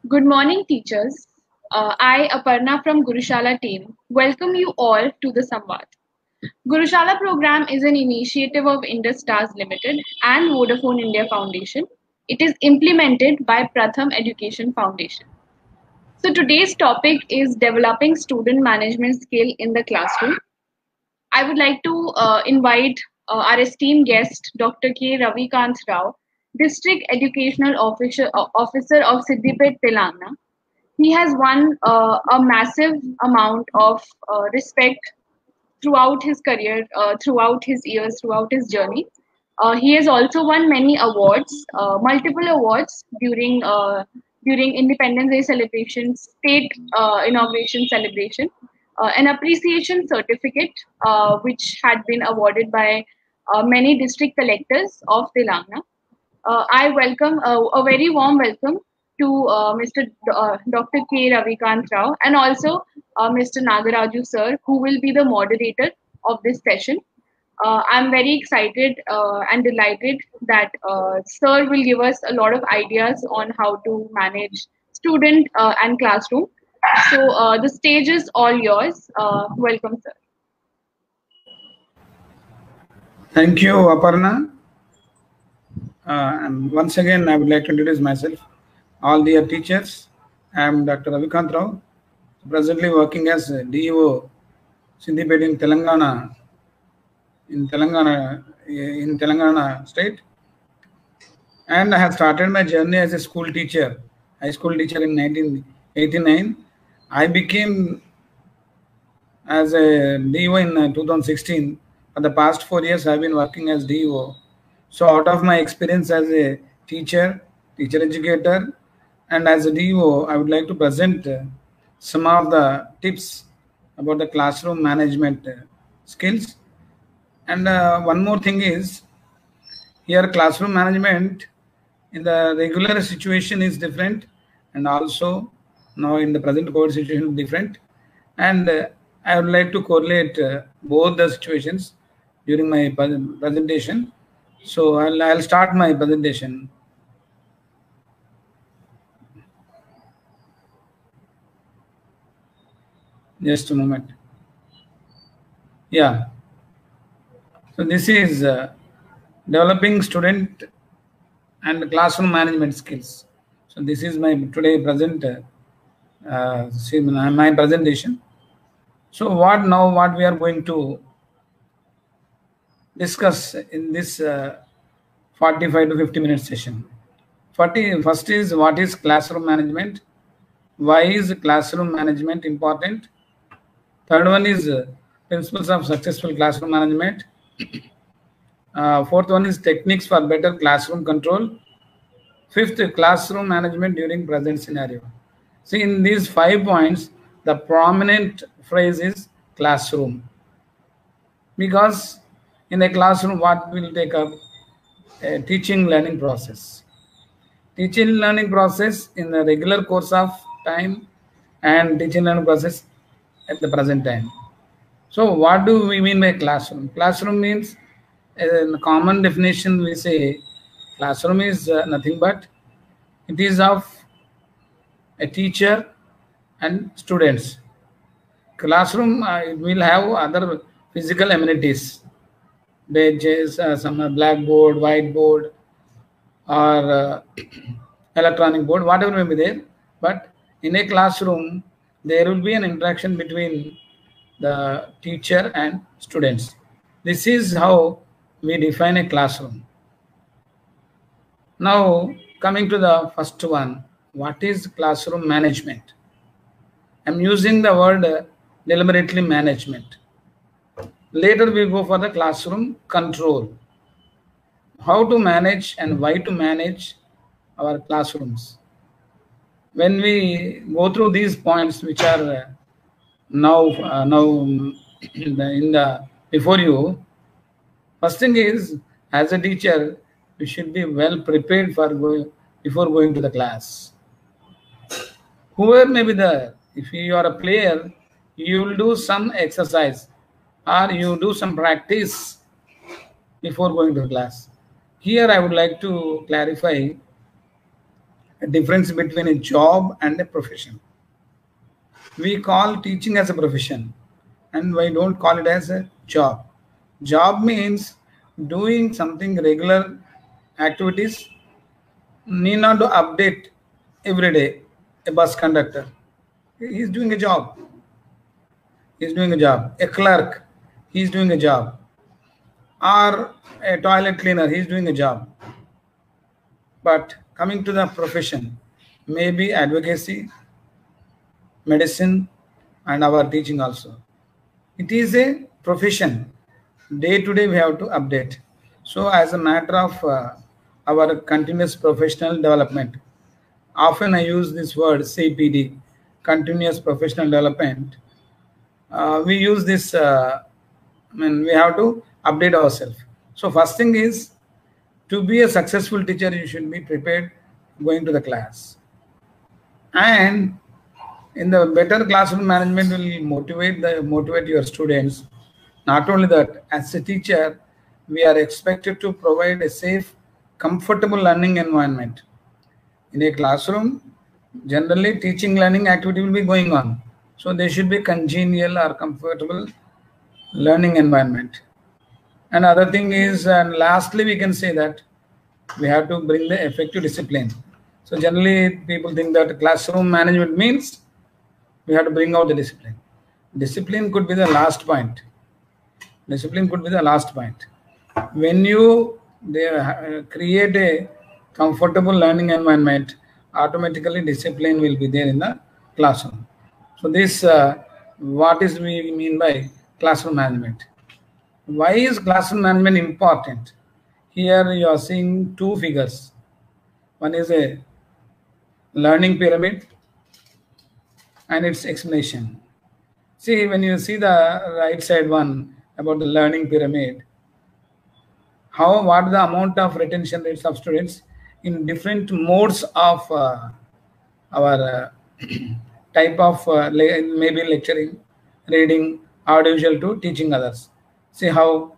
Good morning, teachers. I, Aparna from Gurushala team, welcome you all to the Samvad. Gurushala program is an initiative of Indus Stars Limited and Vodafone India Foundation. It is implemented by Pratham Education Foundation. So today's topic is developing student management skill in the classroom. I would like to invite our esteemed guest, Dr. K. Ravikant Rao, District Educational Officer of Siddipet, Telangana. He has won a massive amount of respect throughout his career, throughout his years, throughout his journey. He has also won many awards, multiple awards during Independence Day celebration, state inauguration celebration, an appreciation certificate which had been awarded by many district collectors of Telangana. I welcome a very warm welcome to Mr. Dr. K. Ravikant Rao and also Mr. Nagaraju sir, who will be the moderator of this session. I'm very excited and delighted that sir will give us a lot of ideas on how to manage student and classroom. So the stage is all yours. Welcome, sir. Thank you, Aparna. And once again, I would like to introduce myself. All dear teachers, I am Dr. Ravikant Rao, presently working as DEO Siddipet in Telangana state. And I have started my journey as a school teacher, high school teacher in 1989. I became as a DEO in 2016. For the past 4 years, I have been working as DEO. So out of my experience as a teacher educator, and as a DEO, I would like to present some of the tips about the classroom management skills. And one more thing is, here classroom management in the regular situation is different, and also now in the present COVID situation is different. And I would like to correlate both the situations during my presentation. So I'll start my presentation. Just a moment. Yeah. So this is developing student and classroom management skills. So this is my today present my presentation. So what we are going to discuss in this 45 to 50 minute session. First is, what is classroom management? Why is classroom management important? Third one is principles of successful classroom management. Fourth one is techniques for better classroom control. Fifth, classroom management during present scenario. See, in these 5 points, the prominent phrase is classroom. Because in a classroom, what will take up? A teaching learning process. Teaching learning process in the regular course of time and teaching learning process at the present time. So what do we mean by classroom? Classroom means, in a common definition, we say classroom is nothing but it is of a teacher and students. Classroom will have other physical amenities, benches, some blackboard, whiteboard, or electronic board, whatever may be there. But in a classroom, there will be an interaction between the teacher and students. This is how we define a classroom. Now, coming to the first one, what is classroom management? I'm using the word deliberately management. Later we go for the classroom control. How to manage and why to manage our classrooms. When we go through these points, which are now in the before you, first thing is, as a teacher, you should be well prepared before going to the class. Whoever may be there, if you are a player, you will do some exercise or you do some practice before going to class. Here I would like to clarify, a difference between a job and a profession. We call teaching as a profession, and we don't call it as a job. Job means doing something regular activities, need not to update every day. A bus conductor, he is doing a job. He is doing a job. A clerk, he is doing a job. Or a toilet cleaner, he is doing a job. But coming to the profession, maybe advocacy, medicine, and our teaching also. It is a profession. Day to day we have to update. So as a matter of our continuous professional development, often I use this word CPD, continuous professional development. We use this, we have to update ourselves. So first thing is, to be a successful teacher, you should be prepared going to the class. And in the better classroom management will motivate your students. Not only that, as a teacher, we are expected to provide a safe, comfortable learning environment. In a classroom, generally teaching learning activity will be going on. So there should be congenial or comfortable learning environment. And other thing is, and lastly, we can say that we have to bring the effective discipline. So generally people think that classroom management means we have to bring out the discipline. Discipline could be the last point. Discipline could be the last point. When you create a comfortable learning environment, automatically discipline will be there in the classroom. So this, what is we mean by classroom management? Why is classroom management important? Here you are seeing two figures. One is a learning pyramid and its explanation. See, when you see the right side one about the learning pyramid, what the amount of retention rates of students in different modes of our type of maybe lecturing, reading, audiovisual to teaching others. See how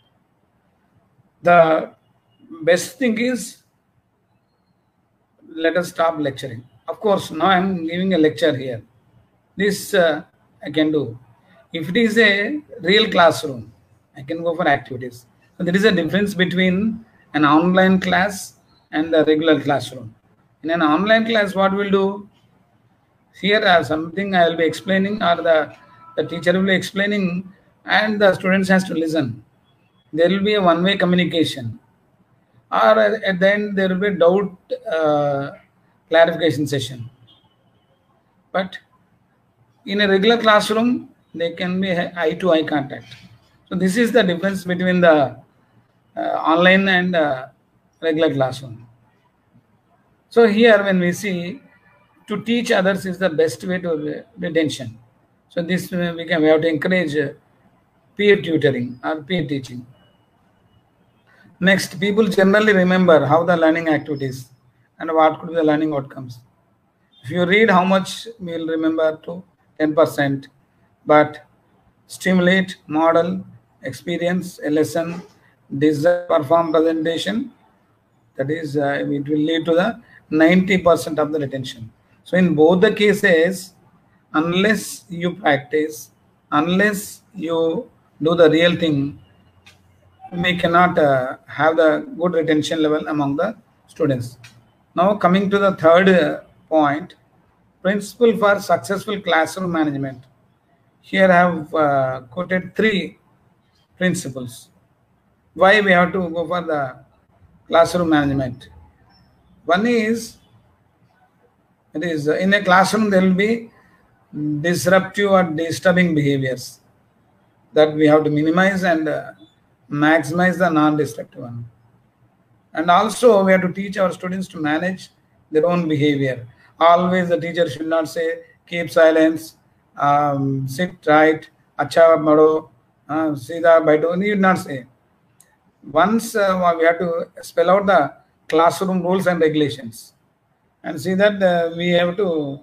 the best thing is, let us stop lecturing. Of course, now I am giving a lecture here. This I can do. If it is a real classroom, I can go for activities. So there is a difference between an online class and the regular classroom. In an online class, what we'll do? Here something I will be explaining, or the teacher will be explaining, and the students has to listen. There will be a one-way communication, or at the end there will be a doubt clarification session. But in a regular classroom, there can be eye-to-eye contact. So this is the difference between the online and regular classroom. So here when we see, to teach others is the best way to retention. So this we have to encourage peer tutoring or peer teaching. Next, people generally remember how the learning activities and what could be the learning outcomes. If you read how much we will remember to 10%, but stimulate, model, experience a lesson, design, perform presentation, that is, it will lead to the 90% of the retention. So in both the cases, unless you practice, unless you do the real thing, we cannot have the good retention level among the students. Now coming to the third point, principle for successful classroom management. Here I have quoted 3 principles. Why we have to go for the classroom management? One is, it is in a classroom there will be disruptive or disturbing behaviors that we have to minimize and maximize the non-destructive one. And also we have to teach our students to manage their own behavior. Always the teacher should not say, keep silence, sit right, acha mado, sida baito. He should not say. Once we have to spell out the classroom rules and regulations and see that we have to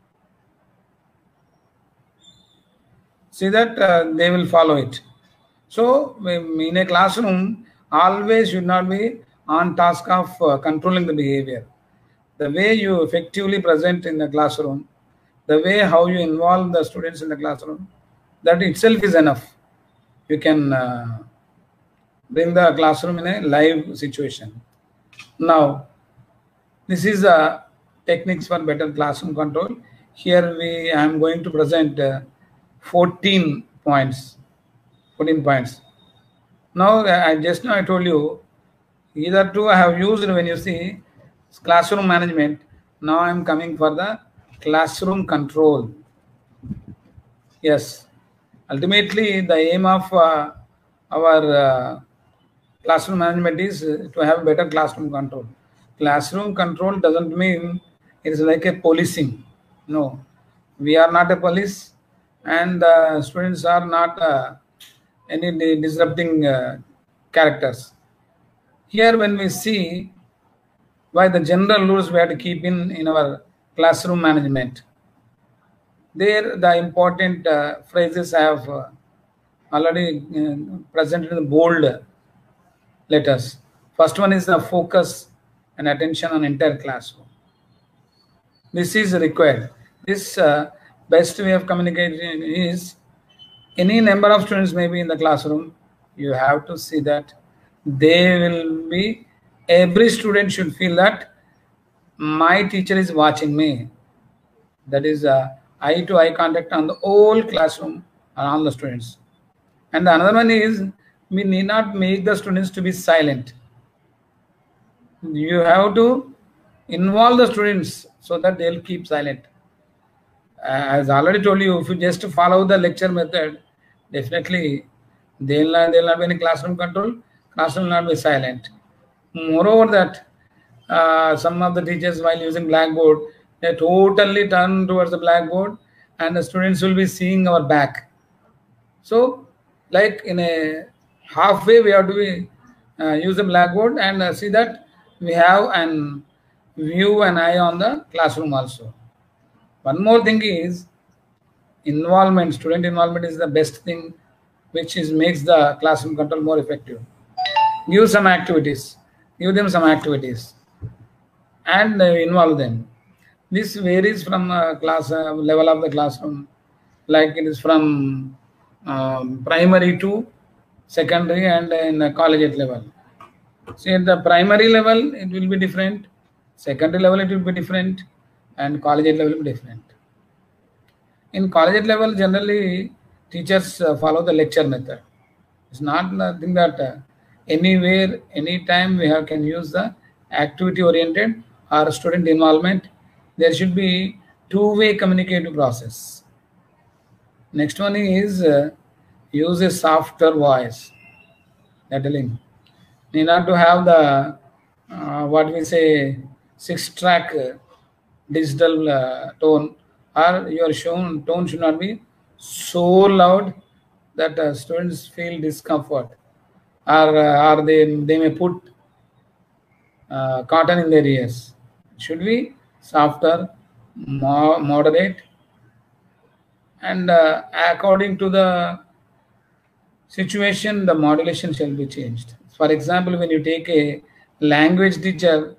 see that they will follow it. So in a classroom, always should not be on task of controlling the behavior. the way you effectively present in the classroom, the way how you involve the students in the classroom, that itself is enough. You can bring the classroom in a live situation. Now, this is techniques for better classroom control. Here I am going to present 14 points. 14 points. Now, I told you, either two I have used when you see classroom management. Now I am coming for the classroom control. Yes, ultimately the aim of our classroom management is to have better classroom control. Classroom control doesn't mean it is like a policing. No, we are not a police, and students are not any disrupting characters. Here, when we see why the general rules we have to keep in our classroom management, there the important phrases I have already presented in the bold letters. First one is the focus and attention on entire classroom. This is required. This best way of communicating is any number of students may be in the classroom. You have to see that they will be, every student should feel that my teacher is watching me. That is eye to eye contact on the whole classroom around the students. And the another one is we need not make the students to be silent. You have to involve the students so that they'll keep silent. As I already told you, if you just follow the lecture method, definitely they'll not be any classroom control. Classroom will not be silent. Moreover, that some of the teachers, while using blackboard, they totally turn towards the blackboard, and the students will be seeing our back. So, like in a halfway, we have to be use the blackboard and see that we have an view and eye on the classroom also. One more thing is involvement. Student involvement is the best thing, which makes the classroom control more effective. Give some activities. Give them some activities and involve them. This varies from class level of the classroom, like it is from primary to secondary and in collegiate level. So at the primary level, it will be different. Secondary level, it will be different, and collegiate level will be different. In collegiate level, generally teachers follow the lecture method. It's not nothing that anywhere, anytime can use the activity oriented or student involvement. There should be two-way communicative process. Next one is use a softer voice. That telling. Need not to have the what we say 6-track digital tone, or your tone should not be so loud that students feel discomfort, or they may put cotton in their ears. It should be softer, moderate, and according to the situation, the modulation shall be changed. For example, when you take a language teacher,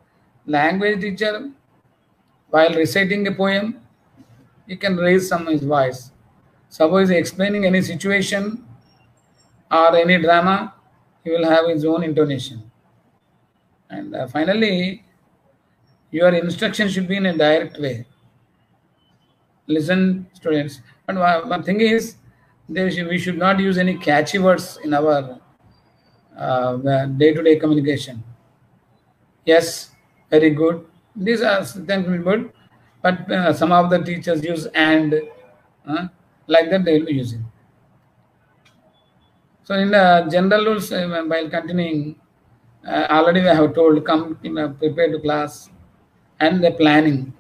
while reciting a poem, he can raise some his voice. Suppose explaining any situation or any drama, he will have his own intonation. And finally, your instruction should be in a direct way. Listen, students. But one thing is, we should not use any catchy words in our day-to-day communication. Yes, very good. These are thankfully good, but some of the teachers use and like that they will be using. So in the general rules, while continuing, already I have told come prepare to class and the planning.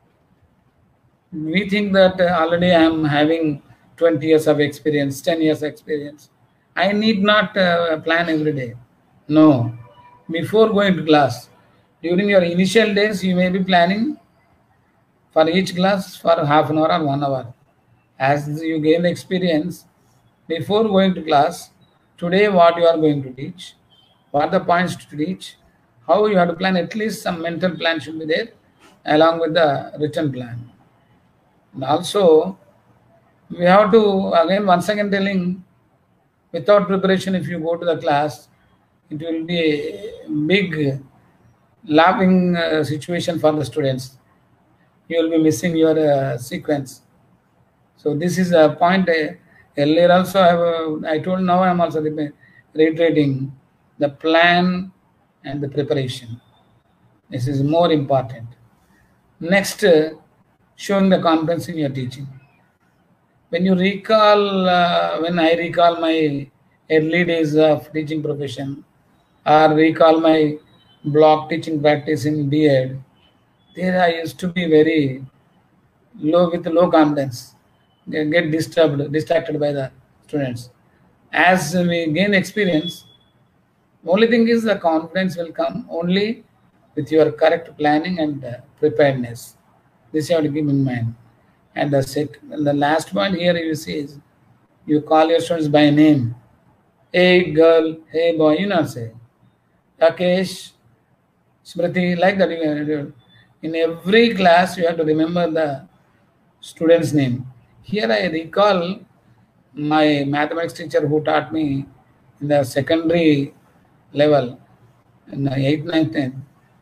We think that already I am having 20 years of experience, 10 years experience. I need not plan every day. No. Before going to class, during your initial days, you may be planning for each class for half an hour or 1 hour. As you gain the experience, before going to class, today what you are going to teach, what are the points to teach, how you have to plan, at least some mental plan should be there. along with the written plan. And also, we have to, again, once again telling, without preparation, if you go to the class, it will be a big laughing situation for the students. You will be missing your sequence. So this is a point. Earlier also I told, now I am also reiterating the plan and the preparation. This is more important. Next, showing the confidence in your teaching. When you recall, when I recall my early days of teaching profession, or recall my block teaching practice in B.Ed, there I used to be very low, with low confidence, get distracted by the students. As we gain experience, only thing is the confidence will come only with your correct planning and preparedness. This you have to keep in mind. And the last point here you see is, you call your students by name. Hey girl, hey boy, you not say Rakesh, Smriti, like that. In every class, you have to remember the student's name. Here I recall my mathematics teacher who taught me in the secondary level, in the 8th, 9th, 10th.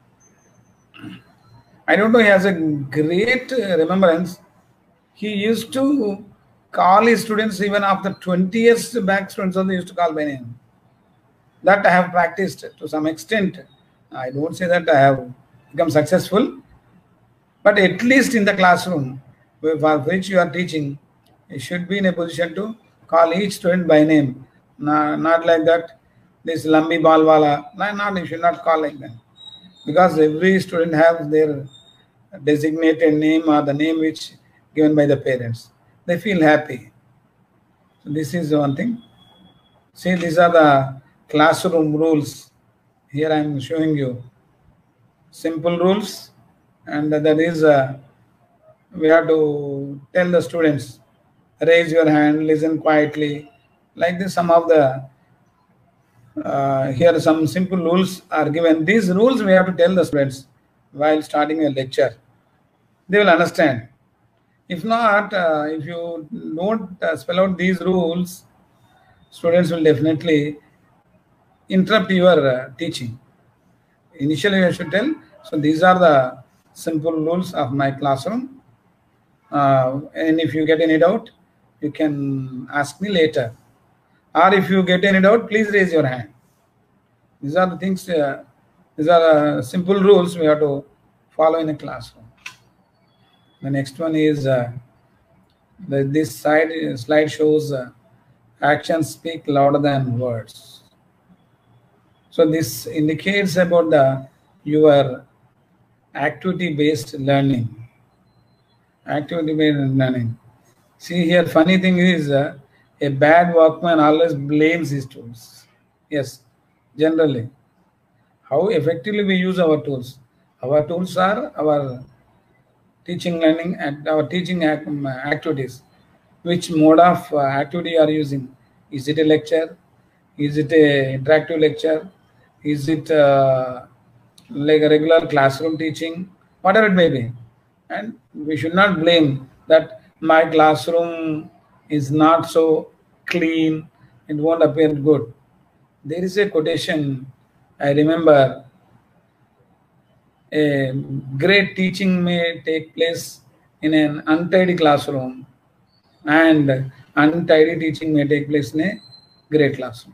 I don't know, he has a great remembrance. He used to call his students even after 20 years back, students also used to call by name. That I have practiced to some extent. I don't say that I have become successful, but at least in the classroom for which you are teaching, you should be in a position to call each student by name. Not like that, this Lambi Balwala. You should not call like that. Because every student has their designated name or the name which given by the parents. They feel happy. So this is one thing. See, these are the classroom rules. Here I am showing you simple rules, and that is we have to tell the students, raise your hand, listen quietly. Like this, some of the here some simple rules are given. These rules we have to tell the students while starting a lecture. They will understand. If not, if you don't spell out these rules, students will definitely interrupt your teaching. Initially, I should tell. So these are the simple rules of my classroom. And if you get any doubt, you can ask me later. Or if you get any doubt, please raise your hand. These are the things. These are simple rules we have to follow in a classroom. The next one is this slide shows actions speak louder than words. So this indicates about your activity-based learning. Activity-based learning. See here, funny thing is a bad workman always blames his tools. Yes, generally. How effectively we use our tools. Our tools are our teaching, learning, and our teaching activities. Which mode of activity you are using? Is it a lecture? Is it a interactive lecture? Is it like a regular classroom teaching? Whatever it may be. And we should not blame that my classroom is not so clean, it won't appear good. There is a quotation, I remember, a great teaching may take place in an untidy classroom, and untidy teaching may take place in a great classroom.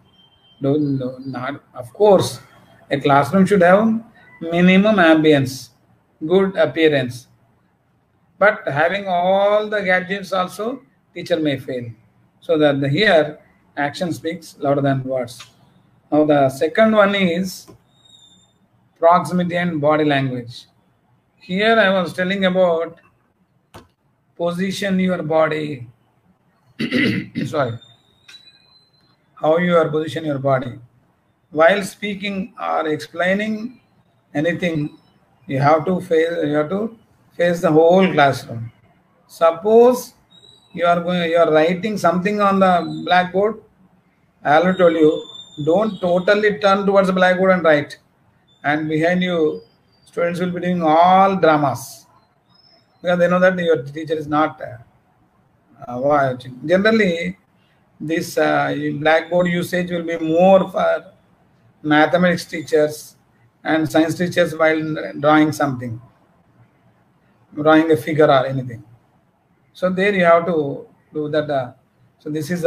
Of course, a classroom should have minimum ambience, good appearance. But having all the gadgets also, teacher may fail. So that here, action speaks louder than words. Now the second one is proximity and body language. Here I was telling about position your body. Sorry. How you are position your body. While speaking or explaining anything, you have to face the whole classroom. Suppose you are writing something on the blackboard. I already told you, don't totally turn towards the blackboard and write. And behind you, Students will be doing all dramas because they know that your teacher is not watching. Generally, this blackboard usage will be more for mathematics teachers and science teachers while drawing something, drawing a figure or anything. So there you have to do that. So this is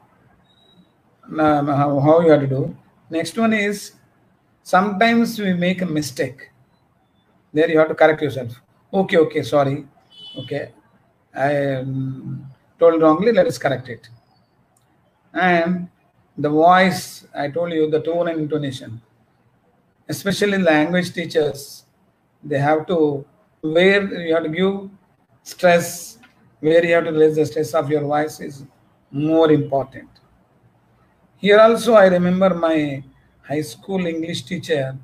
how you have to do. Next one is sometimes we make a mistake. There you have to correct yourself. Okay, sorry. Okay, I told wrongly. Let us correct it. And the voice, I told you, the tone and intonation. Especially language teachers, they have to, where you have to give stress, where you have to raise the stress of your voice is more important. Here also I remember my high school English teacher,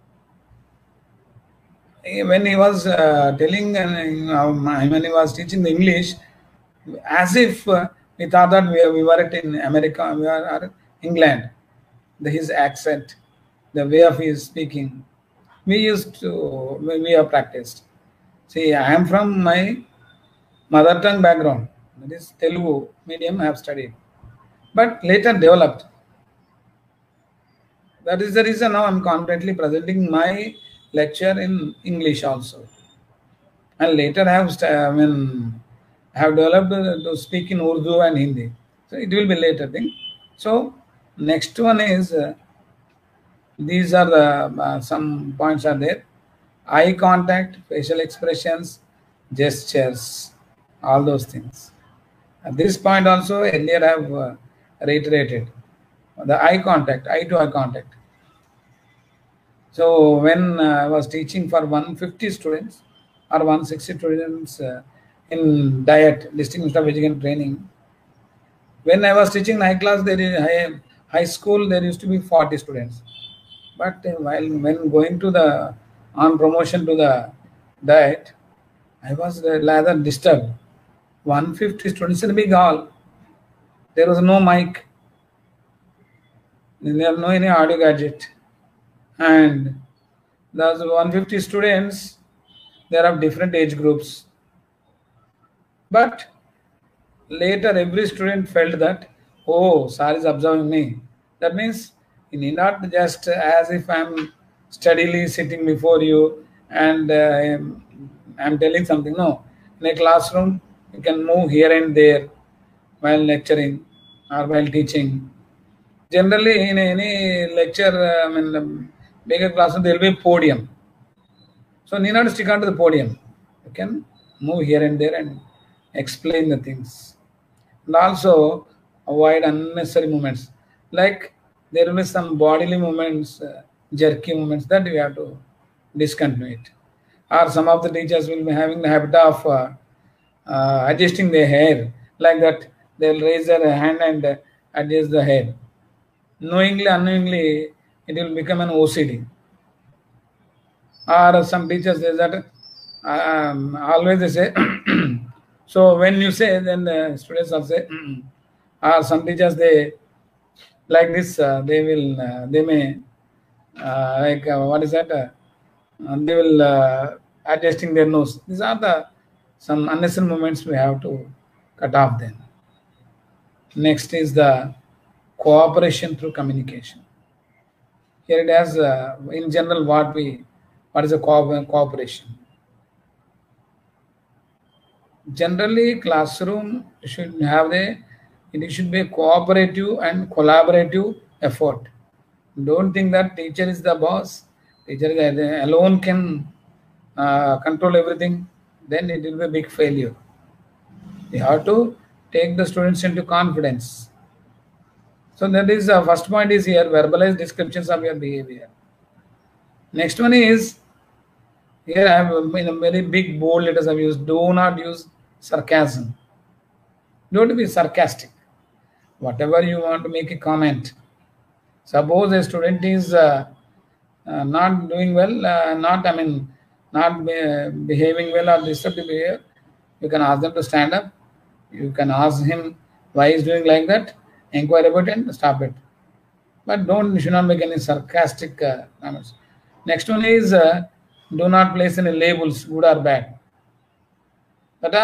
when he was telling, when he was teaching the English, as if we thought that we were in America, we are England. His accent, the way of his speaking, we have practiced. See, I am from my mother tongue background, that is Telugu medium I have studied, but later developed. That is the reason now I am confidently presenting my lecture in English also. And later I have developed to speak in Urdu and Hindi. So it will be later thing. So next one is, these are the some points are there. Eye contact, facial expressions, gestures, all those things. At this point also earlier I have reiterated the eye contact, eye to eye contact. So when I was teaching for 150 students or 160 students in DIET, District Institute of Education Training, when I was teaching high class, there is high school, there used to be 40 students. But when going to the on promotion to the DIET, I was rather disturbed. 150 students in a big hall. There was no mic. There was no any audio gadget. And those 150 students, they are of different age groups. But later every student felt that, oh, sir is observing me. That means you need not just as if I'm steadily sitting before you and I'm telling something. No, in a classroom, you can move here and there while lecturing or while teaching. Generally, in any lecture, bigger classroom, there will be a podium. So, need not stick on to the podium. You can move here and there and explain the things. And also, avoid unnecessary movements. Like, there will be some bodily movements, jerky movements, that we have to discontinue it. Or some of the teachers will be having the habit of adjusting their hair. Like that, they will raise their hand and adjust the hair. Knowingly, unknowingly, it will become an OCD. Or some teachers say that always they say, so when you say, then the students will say, or some teachers, they like this, they may, what is that? They will adjusting their nose. These are some unnecessary moments we have to cut off then. Next is the cooperation through communication. Here it has, in general, what is a cooperation? Generally, classroom should have it should be a cooperative and collaborative effort. Don't think that teacher is the boss, teacher alone can control everything, then it will be a big failure. You have to take the students into confidence. So that is the first point is here, verbalize descriptions of your behavior. Next one is, here I have in a very big bold letters I've used, do not use sarcasm. Don't be sarcastic. Whatever you want to make a comment. Suppose a student is not doing well, not behaving well or disruptive behavior, you can ask them to stand up. You can ask him why he's doing like that, inquire about it and stop it. But you should not make any sarcastic comments. Next one is Do not place any labels, good or bad. But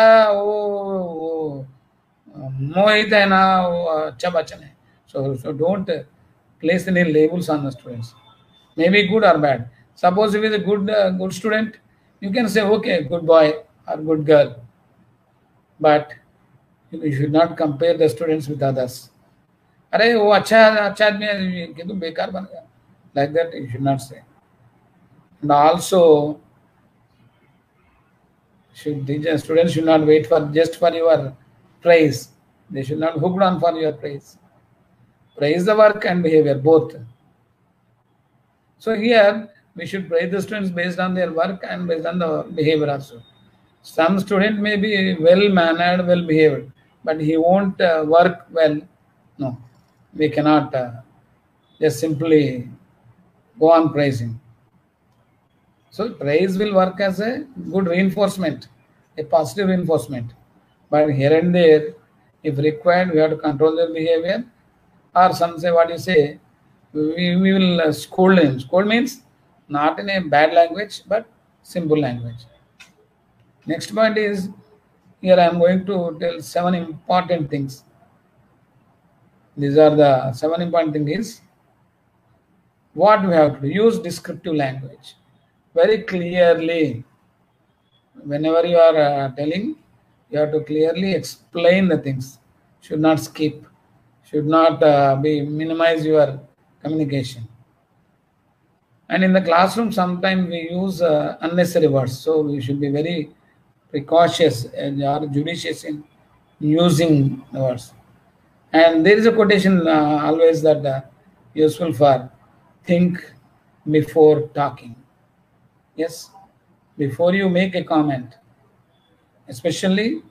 Mohit and अच्छा बच्चन है. So don't place any labels on the students. Maybe good or bad. Suppose if he is a good student, you can say okay, good boy or good girl. But you should not compare the students with others. अरे वो अच्छा अच्छा आदमी है कि तुम बेकार बन गया. Like that you should not say. And also, the students should not wait for just for your praise. They should not hooked on for your praise. Praise the work and behavior both. So here we should praise the students based on their work and based on the behavior also. Some student may be well mannered, well behaved, but he won't work well. No, we cannot just simply go on praising. So praise will work as a good reinforcement, a positive reinforcement. But here and there, if required, we have to control their behavior. Or some say what you say, we will scold him. Scold means not in a bad language, but simple language. Next point is, here I am going to tell 7 important things. These are the 7 important things. What we have to do, use descriptive language very clearly. Whenever you are telling, you have to clearly explain the things. Should not skip. Should not minimize your communication. And in the classroom, sometimes we use unnecessary words. So we should be very precautious and or judicious in using the words. And there is a quotation always that useful for think before talking. Yes, before you make a comment, especially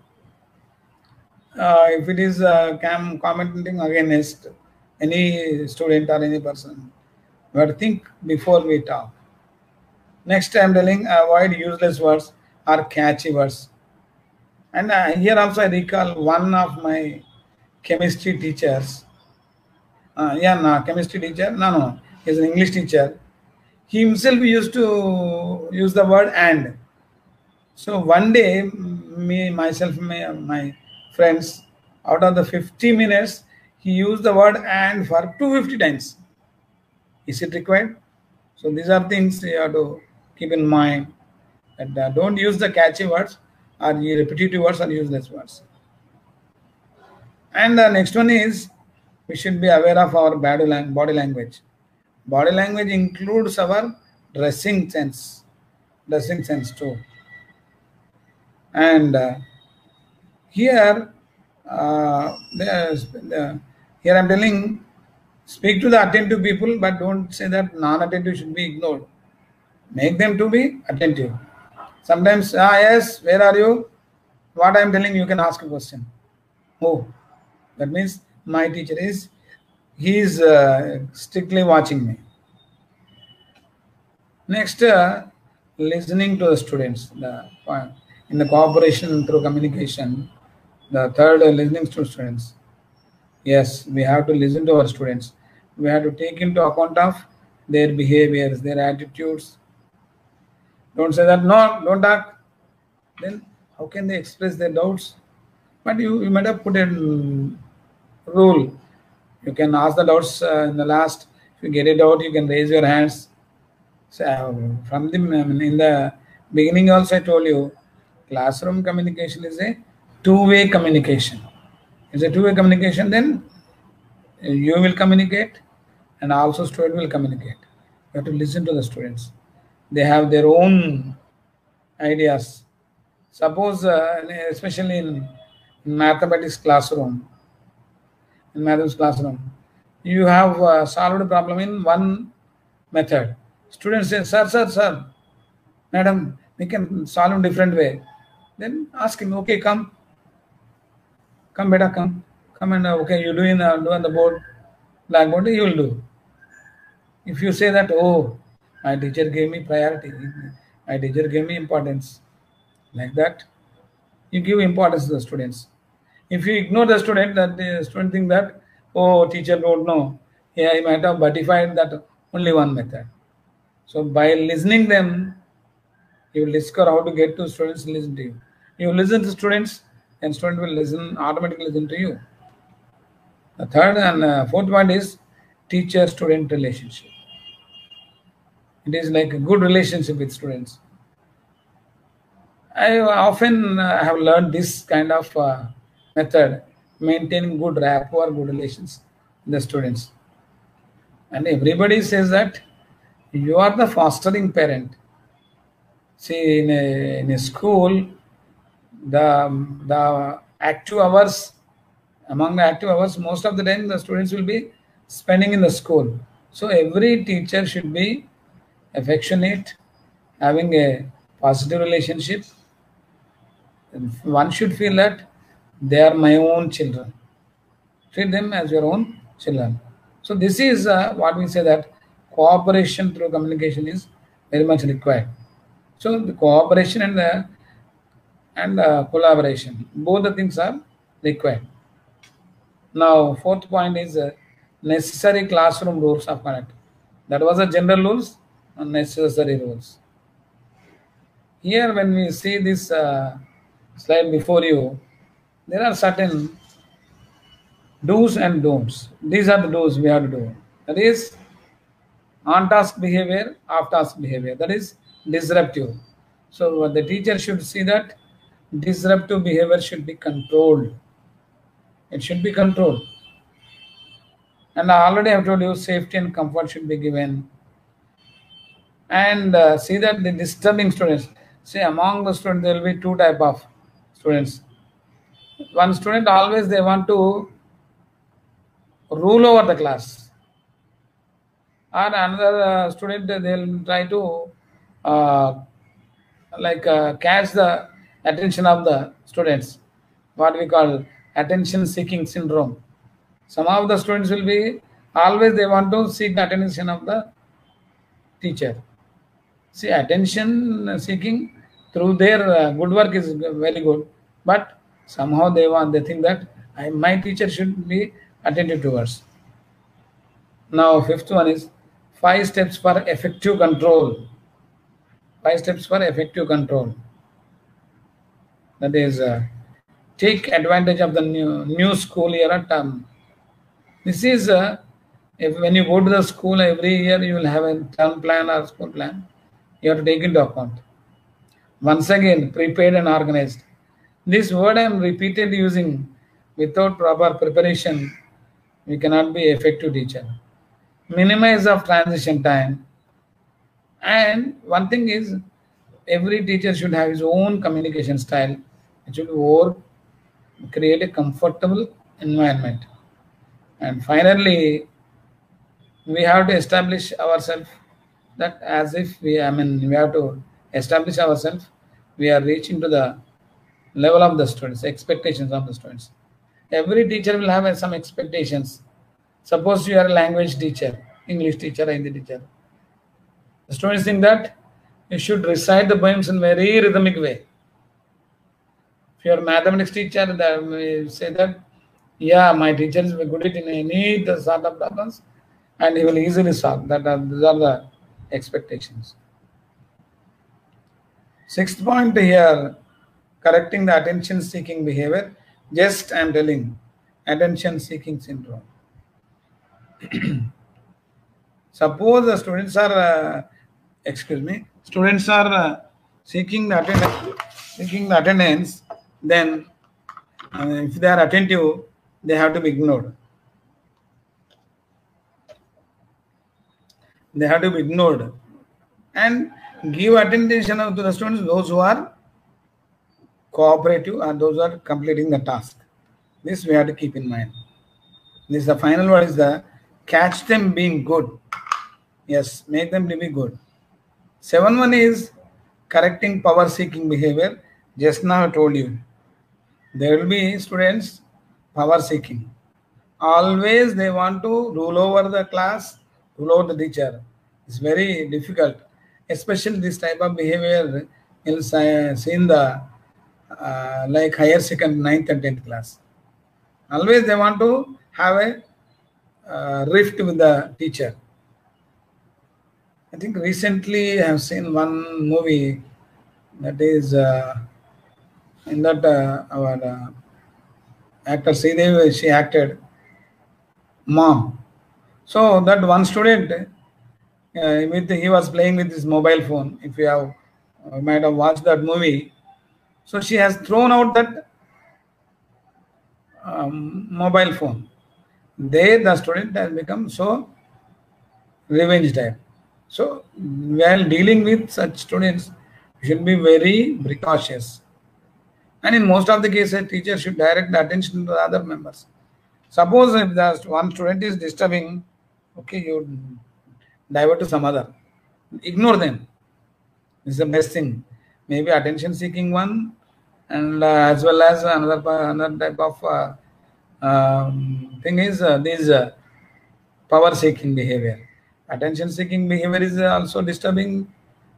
if it is commenting against any student or any person, we have to think before we talk. Next, I am telling avoid useless words or catchy words. And here also I recall one of my chemistry teachers. Chemistry teacher. No, he's an English teacher. He himself used to use the word and. So one day, myself, my friends, out of the 50 minutes, he used the word and for 250 times. Is it required? So these are things you have to keep in mind. That don't use the catchy words or repetitive words or useless words. And the next one is we should be aware of our body language. Body language includes our dressing sense too. And here I'm telling, speak to the attentive people, but don't say that non-attentive should be ignored. Make them to be attentive. Sometimes, yes, where are you? What I am telling, you can ask a question. Oh, that means my teacher is, he is strictly watching me. Next, listening to the students. In the cooperation through communication, the third, listening to students. Yes, we have to listen to our students. We have to take into account of their behaviors, their attitudes. Don't say that, no, don't talk. Then how can they express their doubts? But you might have put a rule. You can ask the doubts in the last. If you get it out, you can raise your hands. So in the beginning also I told you, classroom communication is a two-way communication. It's a two-way communication, then you will communicate and also student will communicate. You have to listen to the students. They have their own ideas. Suppose, especially in mathematics classroom, you have solved a problem in one method. Students say, sir, madam, we can solve in different way. Then ask him, okay, come beta, come and okay, you do on the board, blackboard, you will do. If you say that, oh, my teacher gave me priority, my teacher gave me importance, like that, you give importance to the students. If you ignore the student, that the student think that, oh, teacher don't know, he might have buttified that only one method. So by listening them, You will discover how to get to students to listen to you. You listen to students, and student will automatically listen to you. The third and fourth point is teacher-student relationship. It is like a good relationship with students. I often have learned this kind of method, maintaining good rapport, good relations with the students. And everybody says that you are the fostering parent. See, in a school, the active hours, among the active hours, most of the time the students will be spending in the school. So every teacher should be affectionate, having a positive relationship. And one should feel that they are my own children. Treat them as your own children. So this is what we say, that cooperation through communication is very much required. So the cooperation and collaboration, both the things are required. Now, fourth point is necessary classroom rules of conduct. That was a general rules and necessary rules. Here, when we see this slide before you, there are certain do's and don'ts. These are the do's we have to do. That is on-task behavior, off-task behavior. That is disruptive. So the teacher should see that disruptive behavior should be controlled. It should be controlled. And I already have told you, safety and comfort should be given. And see that the disturbing students, see, among the students there will be two type of students. One student, always they want to rule over the class, or another student, they'll try to catch the attention of the students, what we call attention seeking syndrome. Some of the students will be always they want to seek the attention of the teacher. See, attention seeking through their good work is very good, but somehow they think that my teacher should be attentive to us. Now, fifth one is 5 steps for effective control. 5 steps for effective control. That is, take advantage of the new school year term. This is when you go to the school every year, you will have a term plan or school plan. You have to take into account. Once again, prepared and organized. This word I am repeatedly using. Without proper preparation, we cannot be effective teacher. Minimize of transition time. And one thing is, every teacher should have his own communication style. It should create a comfortable environment. And finally, we have to establish ourselves that as if we have to establish ourselves, we are reaching to the level of the students, expectations of the students. Every teacher will have some expectations. Suppose you are a language teacher, English teacher, Hindi teacher. The students think that you should recite the poems in very rhythmic way. If you are a mathematics teacher, they say that, yeah, my teacher is good at any sort of problems, and he will easily solve. These are the expectations. Sixth point here, correcting the attention-seeking behavior. Just I am telling, attention-seeking syndrome. Suppose the students are, seeking the attendance, then if they are attentive, they have to be ignored. They have to be ignored and give attention to the students, those who are cooperative and those who are completing the task. This we have to keep in mind. This the final word is the catch them being good. Yes, make them to be good. 7.1 is correcting power seeking behavior. Just now I told you. There will be students power seeking. Always they want to rule over the class, rule over the teacher. It's very difficult. Especially this type of behavior you'll see in the like higher second, 9th and 10th class. Always they want to have a rift with the teacher. I think recently I have seen one movie That is in that our actor Sridevi, she acted mom. So that one student, he was playing with his mobile phone. If you have might have watched that movie, so she has thrown out that mobile phone. The student has become so revenge type. So while dealing with such students, you should be very precautious. And in most of the cases, teacher should direct the attention to the other members. Suppose if the one student is disturbing, okay, you divert to some other. Ignore them. This is the best thing. Maybe attention seeking one, and as well as another type of thing is this power seeking behavior. Attention seeking behavior is also disturbing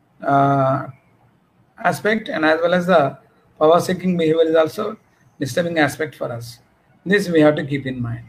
aspect, and as well as the power seeking behavior is also disturbing aspect for us. This we have to keep in mind.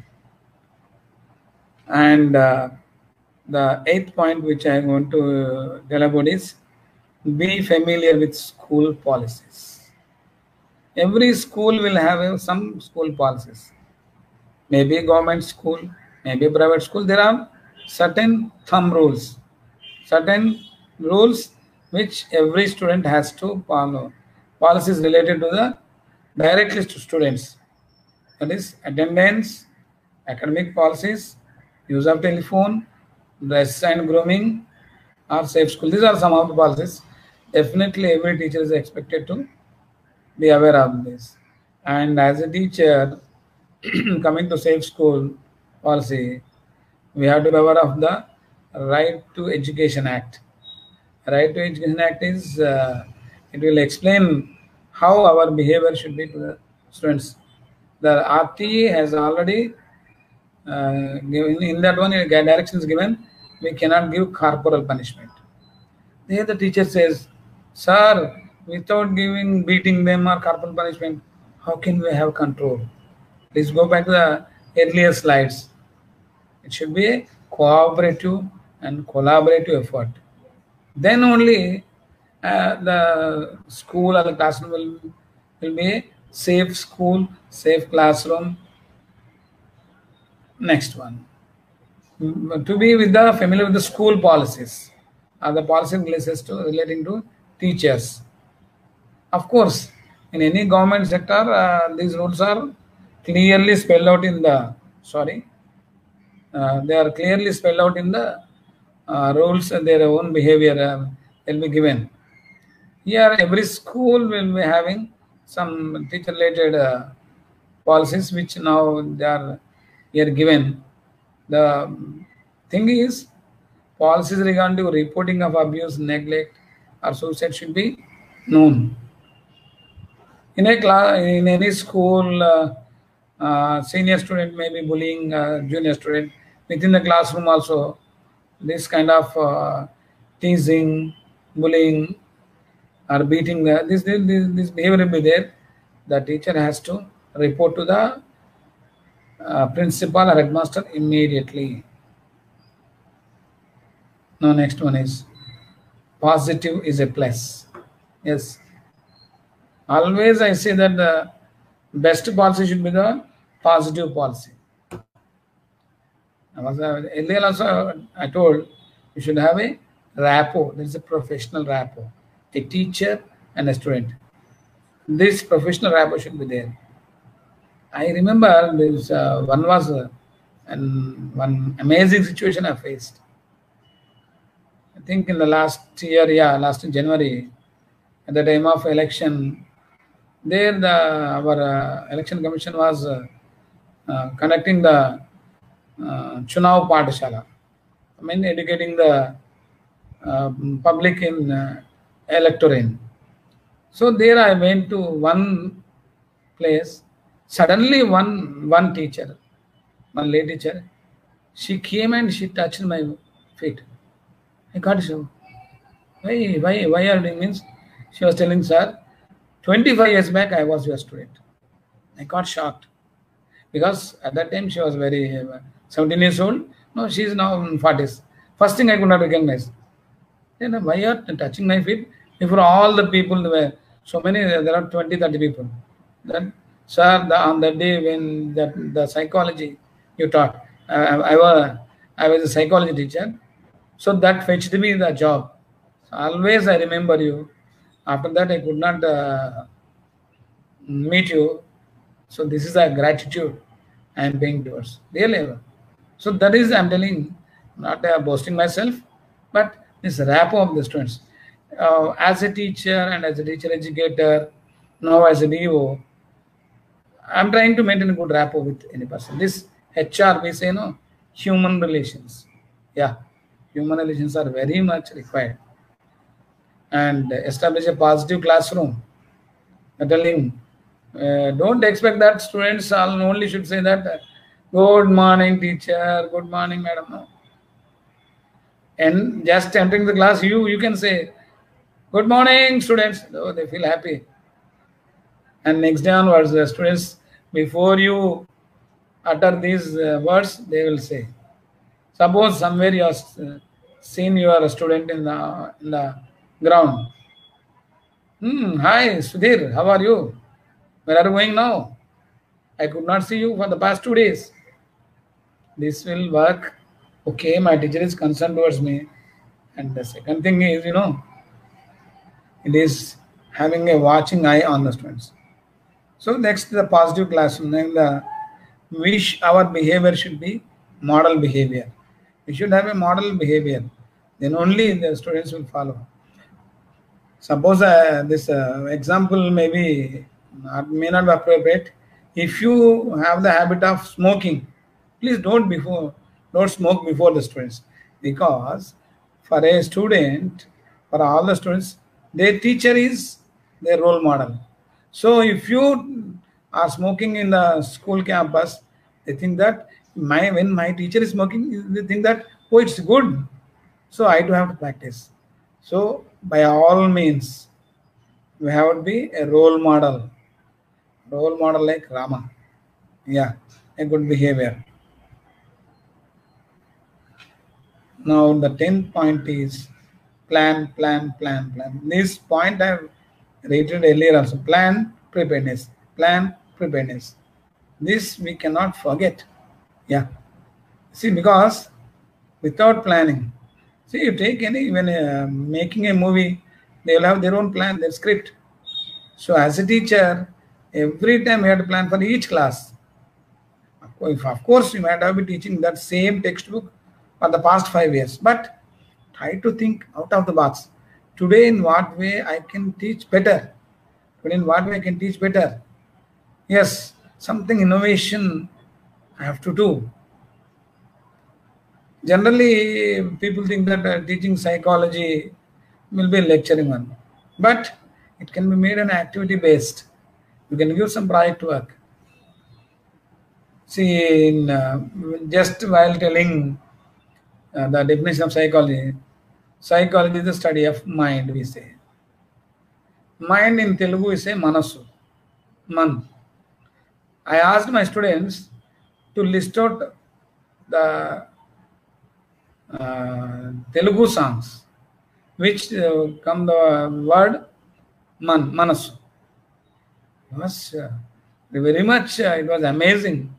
And the eighth point which I want to tell about is be familiar with school policies. Every school will have some school policies. Maybe government school, maybe private school. There are certain thumb rules, certain rules which every student has to follow. Policies related to the directly to students. That is attendance, academic policies, use of telephone, dress and grooming, or safe school. These are some of the policies. Definitely every teacher is expected to be aware of this. And as a teacher, coming to safe school policy, we have to be aware of the Right to Education Act. Right to Education Act is, it will explain how our behavior should be to the students. The RTE has already given, in that one directions given, we cannot give corporal punishment. There the teacher says, sir, without beating them or corporal punishment, how can we have control? Please go back to the earlier slides. It should be a cooperative and collaborative effort. Then only the school or the classroom will be a safe school, safe classroom. Next one. To be familiar with the school policies or the policy relating to teachers. Of course, in any government sector, these rules are clearly spelled out in the, they are clearly spelled out in the rules and their own behavior will be given. Here, every school will be having some teacher-related policies which now they are here given. The thing is, policies regarding to reporting of abuse, neglect, or suicide should be known. In a class, in any school, senior student may be bullying junior student. Within the classroom also, this kind of teasing, bullying, or beating, this behavior will be there. The teacher has to report to the principal or headmaster immediately. Now next one is positive is a plus. Yes. Always I say that the best policy should be the positive policy. Earlier also I told you should have a rapport. There is a professional rapport. A teacher and a student. This professional rapport should be there. I remember this one amazing situation I faced. I think in the last year, last January, at the time of election, there our election commission was conducting the Chunav Pathshala. I mean, educating the public in electorate. So there I went to one place. Suddenly one teacher, one lady teacher, she came and she touched my feet. I got so. Why are you doing means? She was telling, sir, 25 years back I was your student. I got shocked because at that time she was very 17 years old. No, she is now in 40s. First thing I could not recognize. Then why are you touching my feet? If all the people were so many, there are 20, 30 people. Then, sir, on that day when the psychology you taught, I was a psychology teacher, so that fetched me the job. So always I remember you. After that, I could not meet you. So this is a gratitude I am paying towards. Really. So that is, I'm telling, not boasting myself, but this rapport of the students. As a teacher and as a teacher educator, now as an EO, I'm trying to maintain a good rapport with any person. This HR, we say, no, human relations. Yeah, human relations are very much required. And establish a positive classroom. I'm telling, don't expect that students only should say that, good morning, teacher, good morning, madam. No. And just entering the class, you can say, good morning, students. Oh, they feel happy. And next day onwards, the students, before you utter these words, they will say. Suppose somewhere you have seen your student in the ground. Hi, Sudhir, how are you? Where are you going now? I could not see you for the past 2 days. This will work. Okay, my teacher is concerned towards me. And the second thing is, it is having a watching eye on the students. So next, the positive classroom. Then our behavior should be model behavior. We should have a model behavior. Then only the students will follow. Suppose this example may not be appropriate. If you have the habit of smoking, please don't smoke before the students, because for a student, for all the students, their teacher is their role model. So if you are smoking in the school campus, they think that when my teacher is smoking, they think that, oh, it's good, so I do have to practice. So by all means, we have to be a role model like Rama. Yeah, a good behavior. Now the 10th point is plan. This point I've rated earlier also. Plan, preparedness. This we cannot forget. Yeah. See, because without planning, see, you take when making a movie, they will have their own plan, their script. So as a teacher, every time you have to plan for each class. Of course, you might have been teaching that same textbook for the past 5 years, but try to think out of the box. Today, in what way I can teach better? Yes, something innovation I have to do. Generally, people think that teaching psychology will be a lecturing one, but it can be made an activity based. You can give some project work. See, just while telling the definition of psychology is the study of mind, we say. Mind in Telugu we say manasu, man. I asked my students to list out the Telugu songs which come the word manasu. It was very much, it was amazing.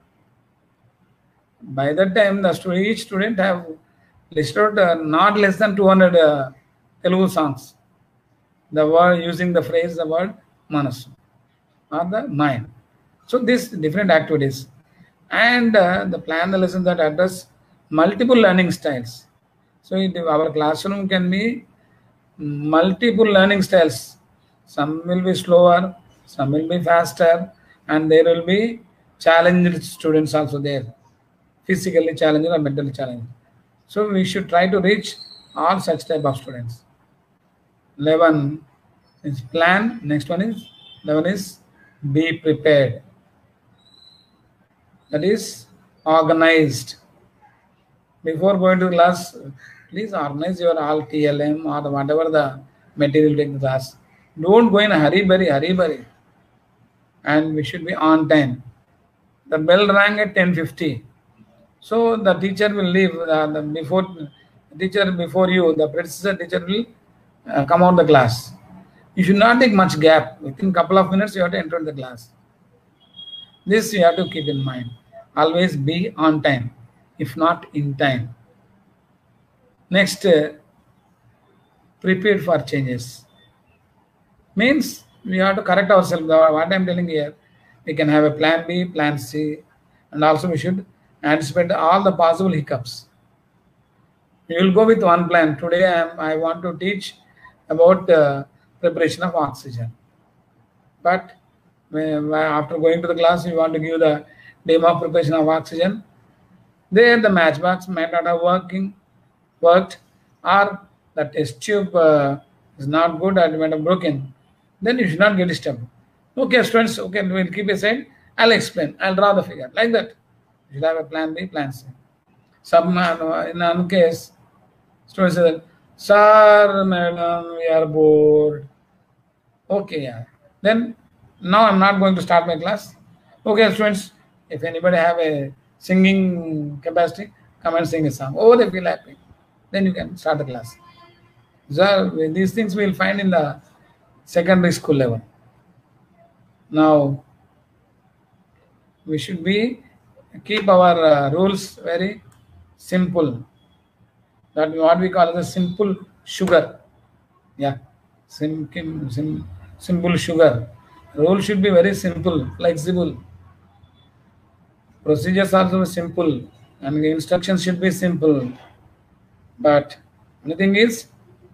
By that time, each student have listed not less than 200 Telugu songs. The word using the phrase, the word manasu, or the mind. So these different activities, and the plan the lesson that address multiple learning styles. So our classroom can be multiple learning styles. Some will be slower, some will be faster, and there will be challenged students also there, physically challenged or mentally challenged. So we should try to reach all such type of students. 11 is plan. Next one is 11 is be prepared. That is organized. Before going to class, please organize your all TLM or whatever the material take the class. Don't go in a hurry. And we should be on time. The bell rang at 10:50. So the teacher will leave before you, the predecessor teacher will come out the class. You should not take much gap. Within a couple of minutes, you have to enter the class. This you have to keep in mind. Always be on time, if not in time. Next, prepared for changes. Means we have to correct ourselves. What I'm telling here, we can have a plan B, plan C, and also we should anticipate all the possible hiccups. We will go with one plan. Today I want to teach about preparation of oxygen. But after going to the class, we want to give the demo of preparation of oxygen. There the matchbox might not have worked, or the test tube is not good and might have broken. Then you should not get disturbed. Okay, students, okay, we'll keep aside. I'll explain. I'll draw the figure. Like that. You should have a plan B, plan C. Some in one case, students say, "Sir, madam, we are bored." Okay, yeah. Then now I'm not going to start my class. Okay, students, if anybody have a singing capacity, come and sing a song. Oh, they feel happy. Then you can start the class. So these things we'll find in the secondary school level. Now we should keep our rules very simple. That what we call as a simple sugar. Yeah, simple sugar. Rule should be very simple, flexible. Procedures also simple, and the instructions should be simple. But the thing is,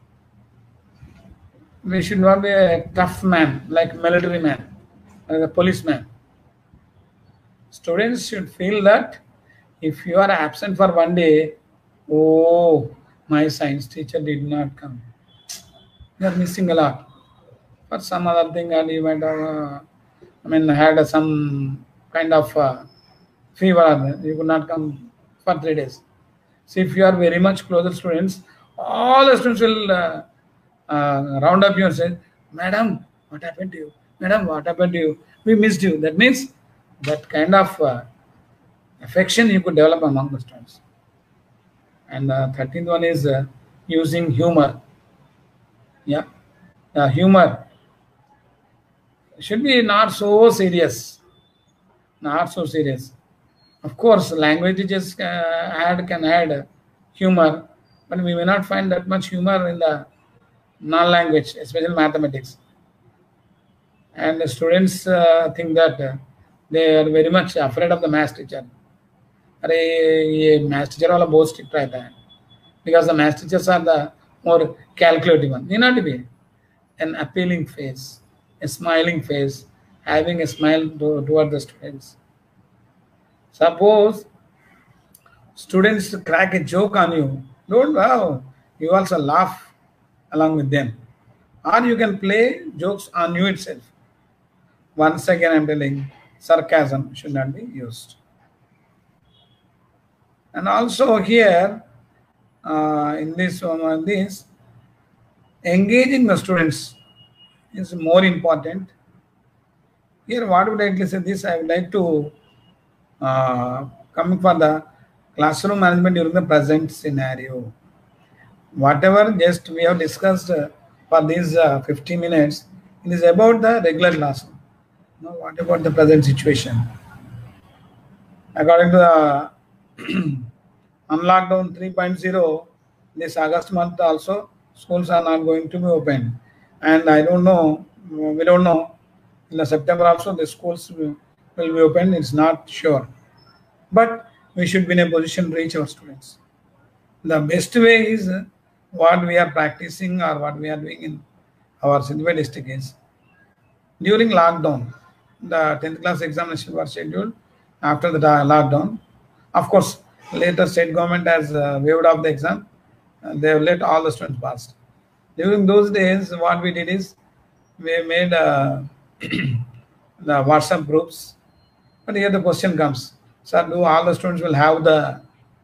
we should not be a tough man, like military man, like a policeman. Students should feel that if you are absent for one day, oh, my science teacher did not come. You are missing a lot. For some other thing, and you might have, had some kind of fever. You could not come for 3 days. So if you are very much closer students, all the students will round up you and say, "Madam, what happened to you? Madam, what happened to you? We missed you." That means that kind of affection you could develop among the students. And the 13th one is using humor. Yeah, humor should be not so serious. Not so serious. Of course, language teachers can add humor, but we may not find that much humor in the non-language, especially mathematics. And the students think that they are very much afraid of the math teacher. अरे ये math teacher वाला बहुत strict रहता है, because the math teachers are the more calculative one. Need not to be an appealing face, a smiling face, having a smile toward the students. Suppose students crack a joke on you, don't wow, you also laugh along with them. Or you can play jokes on you itself. Once again, I'm telling, sarcasm should not be used. And also here, in this one, engaging the students is more important. Here, what would I say this? I would like to coming for the classroom management during the present scenario. Whatever just we have discussed for these 15 minutes, it is about the regular classroom. Now, what about the present situation? According to the on lockdown 3.0, this August month also, schools are not going to be open. And I don't know, we don't know, in the September also the schools will be open, it's not sure. But we should be in a position to reach our students. The best way is what we are practicing or what we are doing in our Siddipet district is, during lockdown, the 10th class examination was scheduled after the lockdown. Of course, later state government has waived off the exam. They have let all the students pass. During those days, what we did is we made the WhatsApp groups. But here the question comes, sir, do all the students will have the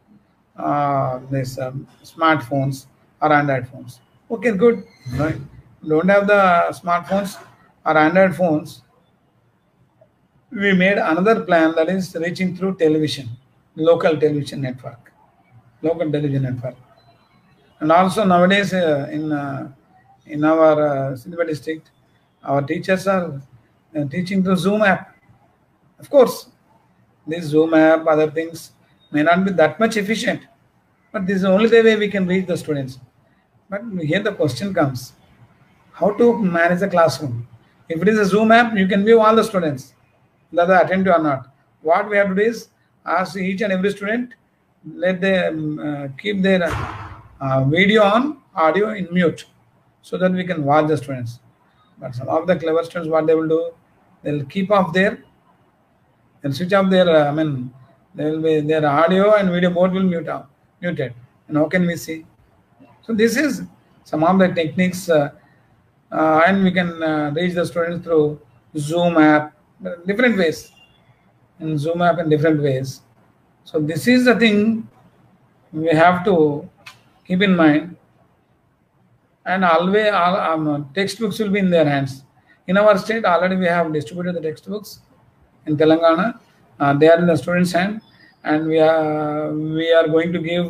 smartphones or Android phones? Okay, good. Right. Don't have the smartphones or Android phones. We made another plan, that is reaching through television, local television network. And also nowadays in in our Siddipet district, our teachers are teaching through Zoom app. Of course, this Zoom app, other things may not be that much efficient, but this is only the way we can reach the students. But here the question comes, how to manage the classroom? If it is a Zoom app, you can view all the students, whether they attend or not. What we have to do is ask each and every student, let them keep their video on, audio in mute, so that we can watch the students. But some of the clever students, what they will do, they'll keep off their, they'll switch off their, they will be, their audio and video both will muted. And how can we see? So this is some of the techniques, and we can reach the students through Zoom app, different ways. In Zoom app in different ways. So this is the thing we have to keep in mind. And always textbooks will be in their hands. In our state, already we have distributed the textbooks in Telangana. They are in the students' hand, and we are going to give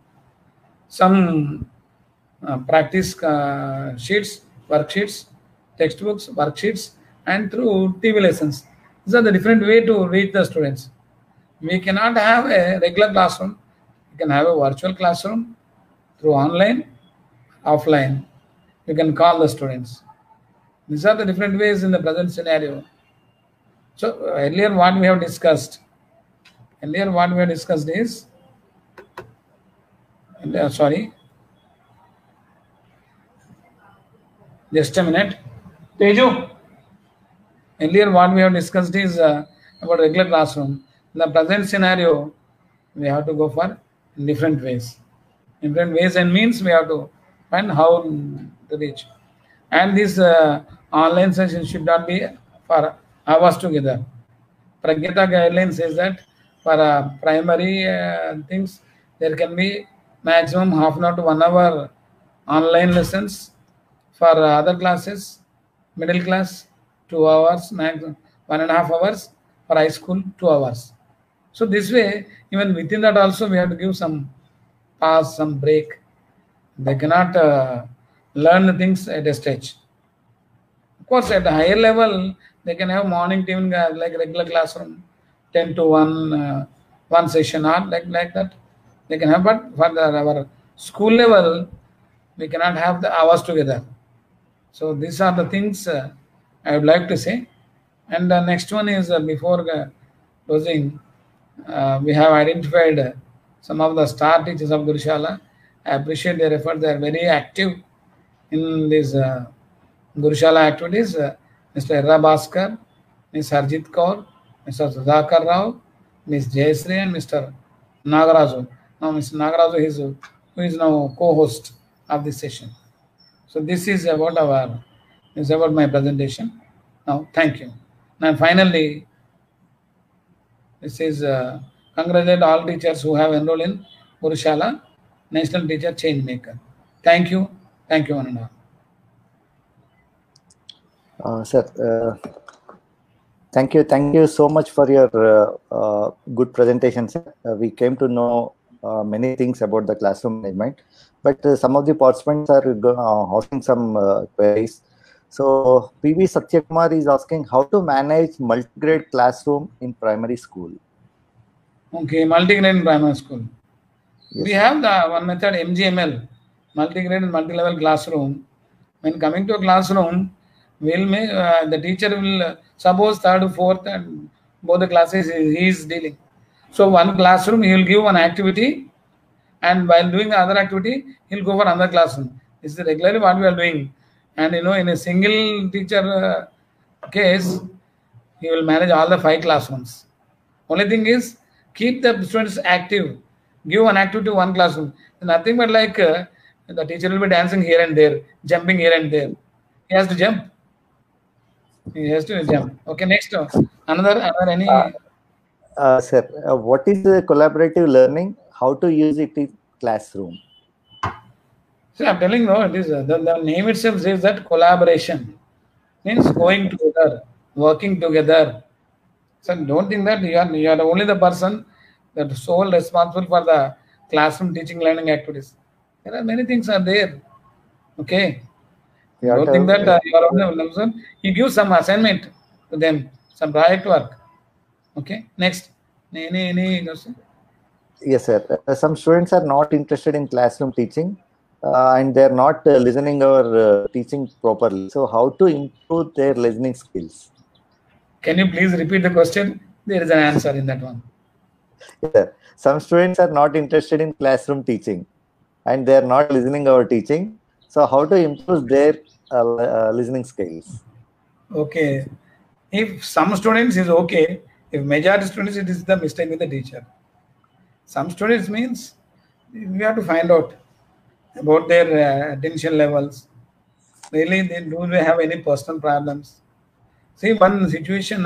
some practice sheets, worksheets, textbooks, worksheets, and through TV lessons. These are the different way to reach the students. We cannot have a regular classroom. We can have a virtual classroom through online, offline. You can call the students. These are the different ways in the present scenario. So earlier what we have discussed is, sorry, just a minute. Teju. Earlier what we have discussed is about regular classroom. In the present scenario, we have to go for different ways. Different ways and means we have to find how to reach. And this online session should not be for hours together. Pragyata guideline says that for primary things, there can be maximum half an hour to 1 hour online lessons. For other classes, middle class, 2 hours, maximum 1.5 hours. For high school, 2 hours. So this way, even within that also, we have to give some pause, some break. They cannot learn the things at a stage. Of course, at a higher level, they can have morning team like regular classroom, 10 to 1, one session or like that. They can have, but for our school level, we cannot have the hours together. So these are the things I would like to say. And the next one is before closing, we have identified some of the star teachers of Gurushala. I appreciate their effort. They are very active in these Gurushala activities. Mr. Erra Bhaskar, Ms. Harjit Kaur, Mr. Sudhakar Rao, Ms. Jayasri, and Mr. Nagaraju. Now, Mr. Nagaraju who is now co-host of this session. So this is about my presentation. Now, thank you. And finally, this is congratulate all teachers who have enrolled in Gurushala, National Teacher Change Maker. Thank you. Thank you, one and all. Sir, thank you so much for your good presentation, sir. We came to know many things about the classroom management, but some of the participants are asking some queries. So PV Satyakumar is asking how to manage multi-grade classroom in primary school. Okay, multi-grade in primary school. Yes. We have the one method MGML, multi-grade and multi-level classroom. When coming to a classroom, the teacher will suppose third, fourth, and both the classes he is dealing. So one classroom he will give one activity, and while doing the other activity, he will go for another classroom. This is regularly what we are doing. And in a single teacher case, he will manage all the 5 classrooms. Only thing is, keep the students active. Give one activity to one classroom. Nothing but like the teacher will be dancing here and there, jumping here and there. He has to jump. Okay, next. Another any? Sir, what is the collaborative learning? How to use it in classroom? See, I'm telling you, it is the name itself says that collaboration means going together, working together. So don't think that you are only the person that is sole responsible for the classroom teaching learning activities. There are many things are there. Okay, Don't think that you are on the person. You give some assignment to them, some project work. Okay, next. Any question? Yes, sir. Some students are not interested in classroom teaching, and they're not listening or teaching properly. So, how to improve their listening skills? Can you please repeat the question? There is an answer in that one. Yes, sir. Some students are not interested in classroom teaching, and they're not listening or teaching. So, how to improve their listening skills? Okay. If some students is okay, if majority students, it is the mistake with the teacher. Some students means we have to find out about their attention levels. Really, do they have any personal problems? See, one situation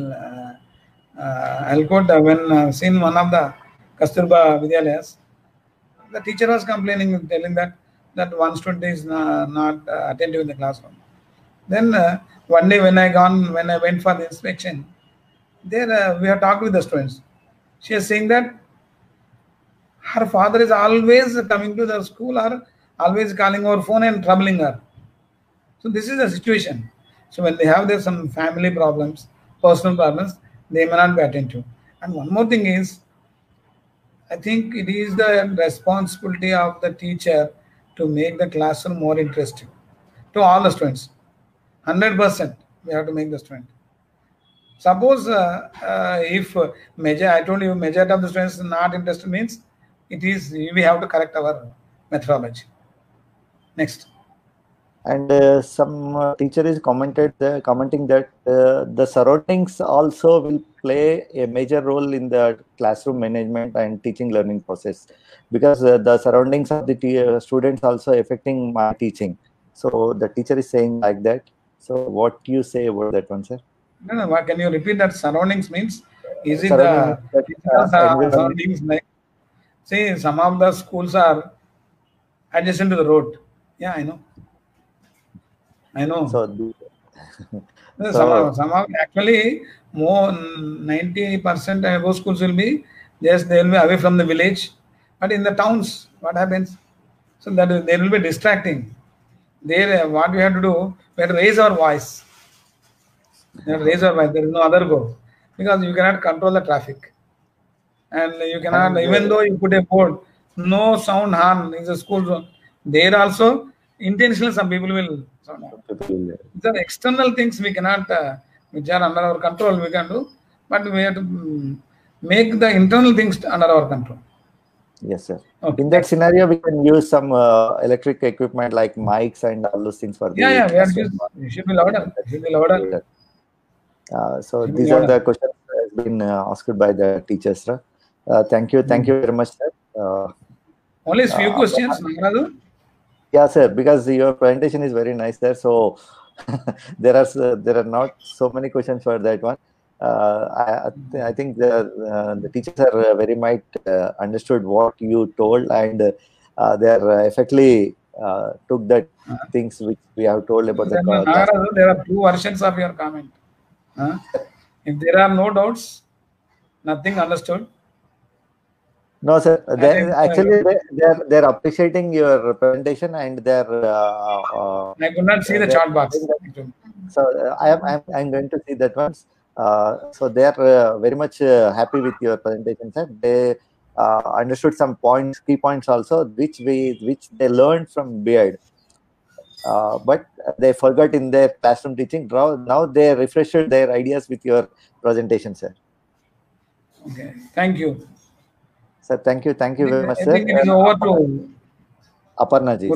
I'll quote when seen one of the Kasturba Vidyalayas, the teacher was complaining, telling that one student is not attentive in the classroom. Then one day when I went for the inspection, there we have talked with the students. She is saying that her father is always coming to the school or always calling over phone and troubling her. So this is the situation. So when they have their some family problems, personal problems, they may not be attentive. And one more thing is, I think it is the responsibility of the teacher to make the classroom more interesting to all the students. 100% we have to make the student. Suppose if I told you majority of the students not interested means it is we have to correct our methodology. Next. And some teacher is commenting that the surroundings also will play a major role in the classroom management and teaching learning process, because the surroundings of the students also affecting my teaching. So the teacher is saying like that. So what do you say about that one, sir? No. Can you repeat that? Surroundings means is it the surroundings like? See, some of the schools are adjacent to the road. Yeah, I know. So some actually more 90% above schools will be yes, they will be away from the village, but in the towns, what happens? So that they will be distracting. There, what we have to do, we have to raise our voice. We have to raise our voice. There is no other go, because you cannot control the traffic, and you cannot even though you put a board, no sound horn in the school zone. There also intentionally some people will sound horn. These are external things we cannot, which are under our control, we can do, but we have to make the internal things under our control. Yes, sir. Okay. In that scenario, we can use some electric equipment like mics and all those things for the. Yeah, we have to use. It should be louder. It should be louder. So these are the questions that has been asked by the teachers, sir. Thank you very much, sir. Only few questions, Nagaraju? Yeah, sir. Because your presentation is very nice, sir. So there are not so many questions for that one. I think the teachers are very much understood what you told, and they are effectively took the things which we have told about the class. There are two versions of your comment. If there are no doubts, nothing understood. No, sir. They're appreciating your presentation, and they're. I could not see the chat box. So I'm going to see that once. So they are very much happy with your presentation, sir. They understood some key points also, which they learned from BEd. But they forgot in their classroom teaching. Now they refreshed their ideas with your presentation, sir. Okay, thank you. Sir, thank you very much, sir. I think it is over to Aparna ji.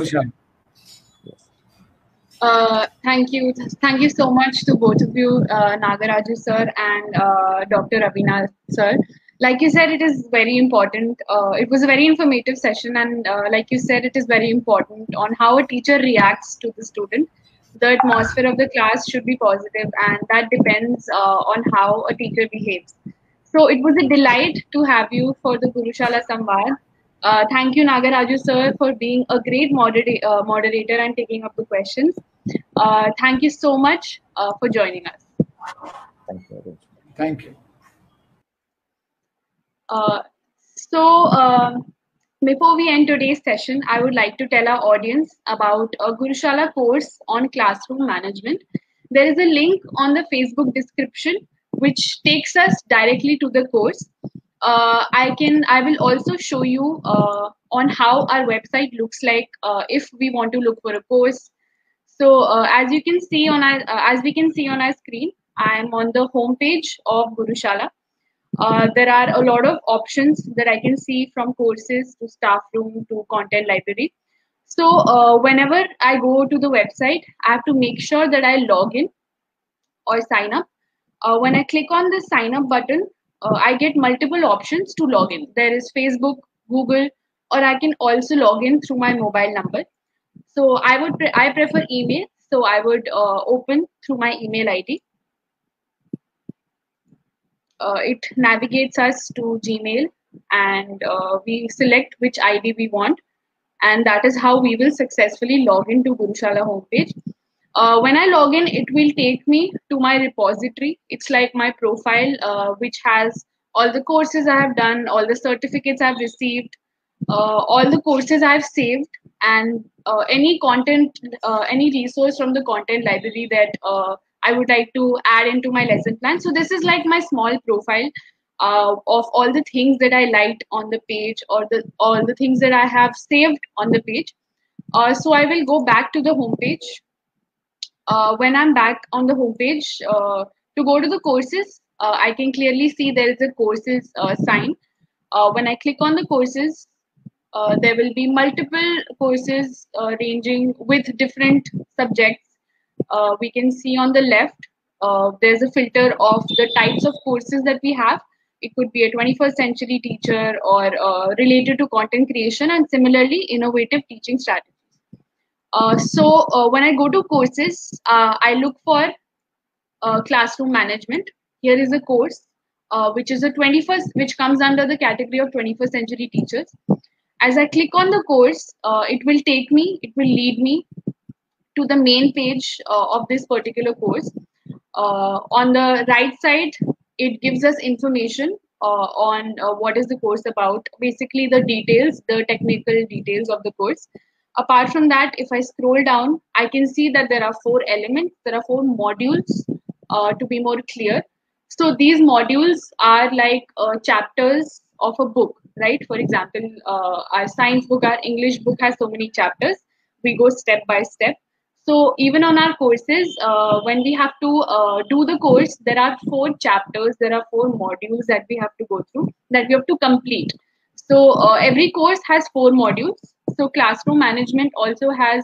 Thank you so much to both of you, Nagaraju sir and Dr. Ravina sir. Like you said, it is very important. It was a very informative session, and like you said, it is very important on how a teacher reacts to the student. The atmosphere of the class should be positive, and that depends on how a teacher behaves. So it was a delight to have you for the Gurushala Samvad. Thank you, Nagaraju sir, for being a great moderator and taking up the questions. Thank you so much for joining us. Thank you. Before we end today's session, I would like to tell our audience about a Gurushala course on classroom management. There is a link on the Facebook description which takes us directly to the course. I will also show you on how our website looks like if we want to look for a course. So as you can see on our as we can see on our screen, I am on the home page of Gurushala. There are a lot of options that I can see, from courses to staff room to content library. So whenever I go to the website, I have to make sure that I log in or sign up. When I click on the sign up button, I get multiple options to log in. There is Facebook, Google, or I can also log in through my mobile number. So I prefer email. So I would open through my email ID. It navigates us to Gmail, and we select which ID we want, and that is how we will successfully log into Gurushala homepage. When I log in, it will take me to my repository. It's like my profile, which has all the courses I have done, all the certificates I've received, all the courses I've saved, and any content, any resource from the content library that I would like to add into my lesson plan. So this is like my small profile of all the things that I liked on the page, or all the things that I have saved on the page. So I will go back to the home page. When I'm back on the homepage, to go to the courses, I can clearly see there is a courses sign. When I click on the courses, there will be multiple courses ranging with different subjects. We can see on the left, there's a filter of the types of courses that we have. It could be a 21st century teacher, or related to content creation, and similarly innovative teaching strategies. So when I go to courses, I look for classroom management. Here is a course which is a 21st, which comes under the category of 21st century teachers. As I click on the course, it will lead me to the main page of this particular course. On the right side, it gives us information on what is the course about, basically the details, the technical details of the course. Apart from that, if I scroll down, I can see that there are 4 elements, there are 4 modules, to be more clear. So these modules are like chapters of a book, right? For example, our science book, our English book has so many chapters. We go step by step. So even on our courses, when we have to do the course, there are 4 chapters, there are 4 modules that we have to go through, that we have to complete. So every course has 4 modules. So classroom management also has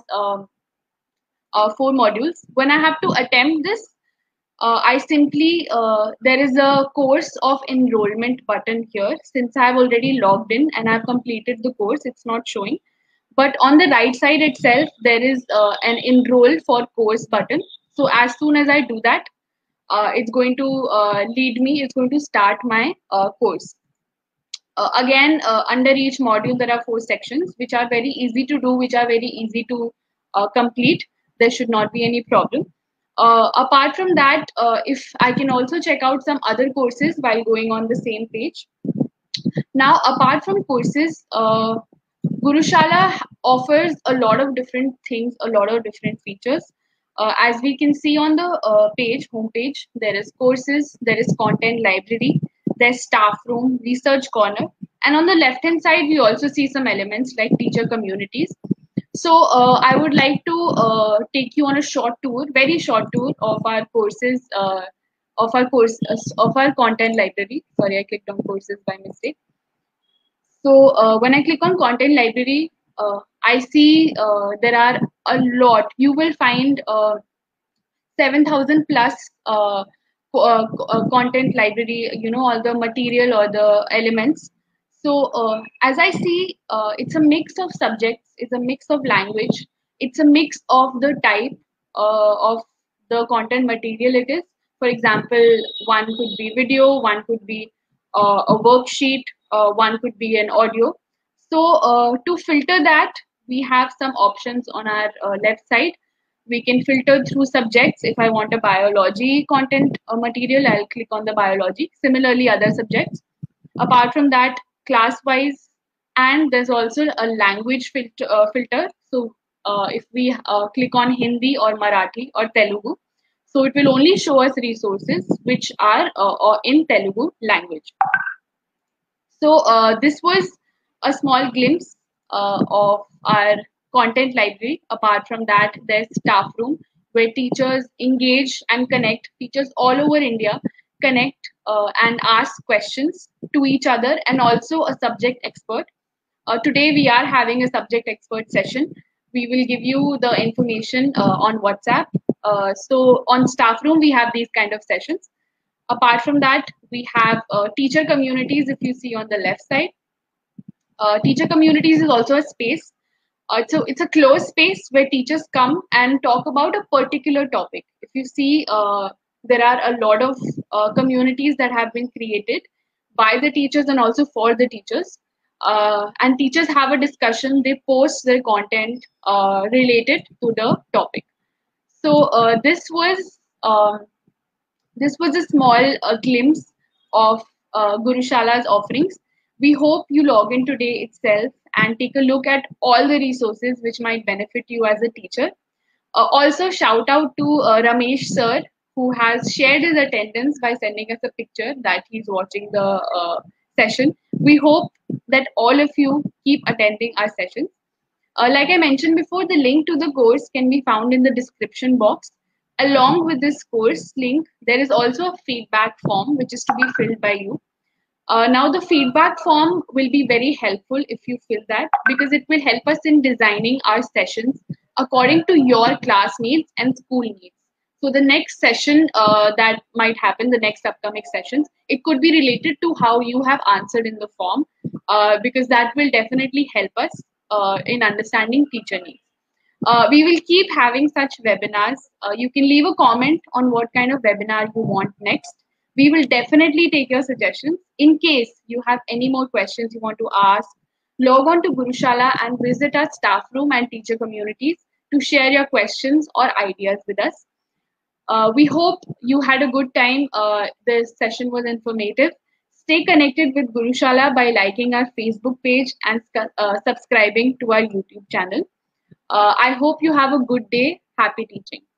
4 modules. When I have to attempt this, I simply, there is a course of enrollment button here. Since I have already logged in and I've completed the course, it's not showing. But on the right side itself, there is an enroll for course button. So as soon as I do that, it's going to lead me, it's going to start my course. Again, under each module, there are 4 sections, which are very easy to do, which are very easy to complete. There should not be any problem. Apart from that, if I can also check out some other courses while going on the same page. Now, apart from courses, Gurushala offers a lot of different things, a lot of different features. As we can see on the page, homepage, there is courses, there is content library, there's staff room, research corner, and on the left hand side, we also see some elements like teacher communities. So I would like to take you on a short tour, very short tour of our courses, of our content library. Sorry, I clicked on courses by mistake. So when I click on content library, I see there are a lot. You will find 7,000 plus content library, all the material or the elements. So as I see, it's a mix of subjects, it's a mix of language, it's a mix of the type of the content material it is. For example, one could be video, one could be a worksheet, one could be an audio. So to filter that, we have some options on our left side. We can filter through subjects. If I want a biology content material, I'll click on the biology. Similarly, other subjects. Apart from that, class-wise, And there's also a language filter. So if we click on Hindi or Marathi or Telugu, so it will only show us resources which are in Telugu language. So this was a small glimpse of our content library. Apart from that, there's staff room where teachers engage and connect. Teachers all over India connect and ask questions to each other, and also a subject expert. Today we are having a subject expert session. We will give you the information on WhatsApp. So on staff room, we have these kind of sessions. Apart from that, we have teacher communities. If you see on the left side, teacher communities is also a space. So it's a closed space where teachers come and talk about a particular topic. If you see, there are a lot of communities that have been created by the teachers and also for the teachers. And teachers have a discussion. They post their content related to the topic. So this was a small glimpse of Gurushala's offerings. We hope you log in today itself and take a look at all the resources which might benefit you as a teacher. Also, shout out to Ramesh sir, who has shared his attendance by sending us a picture that he's watching the session. We hope that all of you keep attending our sessions. Like I mentioned before, the link to the course can be found in the description box. Along with this course link, there is also a feedback form which is to be filled by you. Now, the feedback form will be very helpful if you fill that, because it will help us in designing our sessions according to your class needs and school needs. So the next session that might happen, the next upcoming sessions, it could be related to how you have answered in the form, because that will definitely help us in understanding teacher needs. We will keep having such webinars. You can leave a comment on what kind of webinar you want next. We will definitely take your suggestions. In case you have any more questions you want to ask, log on to Gurushala and visit our staff room and teacher communities to share your questions or ideas with us. We hope you had a good time. This session was informative. Stay connected with Gurushala by liking our Facebook page and subscribing to our YouTube channel. I hope you have a good day. Happy teaching.